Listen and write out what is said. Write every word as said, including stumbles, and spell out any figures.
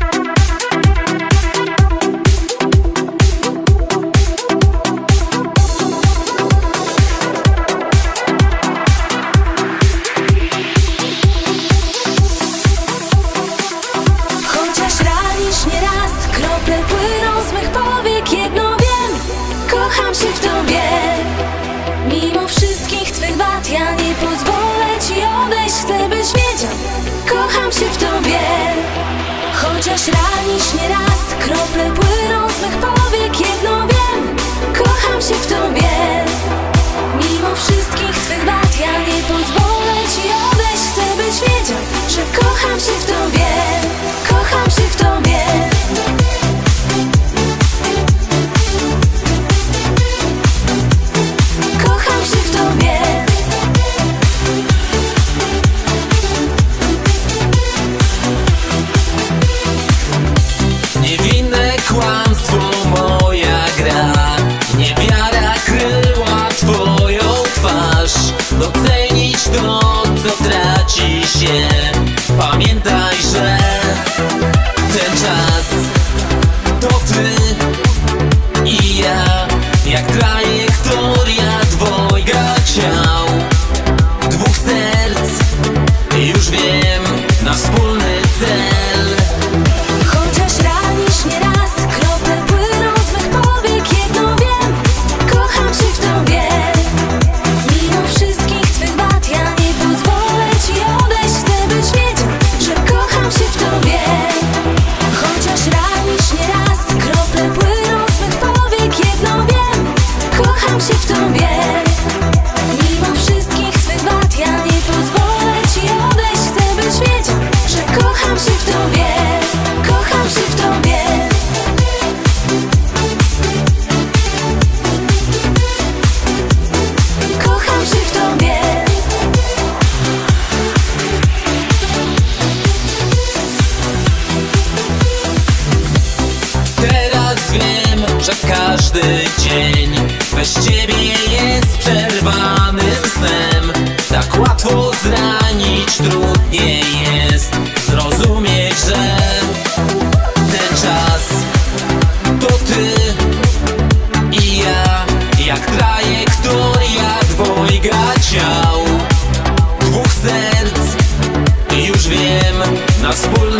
Ja nie pozwolę ci odejść, chcę byś wiedział, kocham się w tobie. Chociaż ranisz nieraz, krople płyną z mych powiek. Jedno wiem, kocham się w tobie. Mimo wszystkich twych wad, ja nie pozwolę ci odejść, chcę byś wiedział, że kocham się w tobie. Kocham się w tobie. Kocham się w tobie. Niewinne kłamstwo, moja gra. Niewiara kryła twoją twarz. Docenić to, co traci się. Pamiętaj, że ten czas to ty i ja. Jak trajektoria dwojga ciał, dwóch serc, już wiem, na wspólny cel. Chociaż ranisz nieraz, krople płyną z mych powiek. Jedno wiem, kocham się w tobie. Mimo wszystkich twych wad, ja nie pozwolę ci odejść, chcę byś wiedział, że kocham się w tobie. Chociaż ranisz nieraz, krople płyną z mych powiek. Jedno wiem, kocham się w tobie. Mimo wszystkich twych wad, ja nie pozwolę ci odejść, chcę byś wiedział, że kocham się w tobie. Kocham się w tobie. Kocham się w tobie. Teraz wiem, że każdy dzień bez ciebie jest przerwanym snem. Tak łatwo zranić, trudniej jest zrozumieć, że ten czas to ty i ja. Jak trajektoria dwojga ciał, dwóch serc, już wiem, na wspólny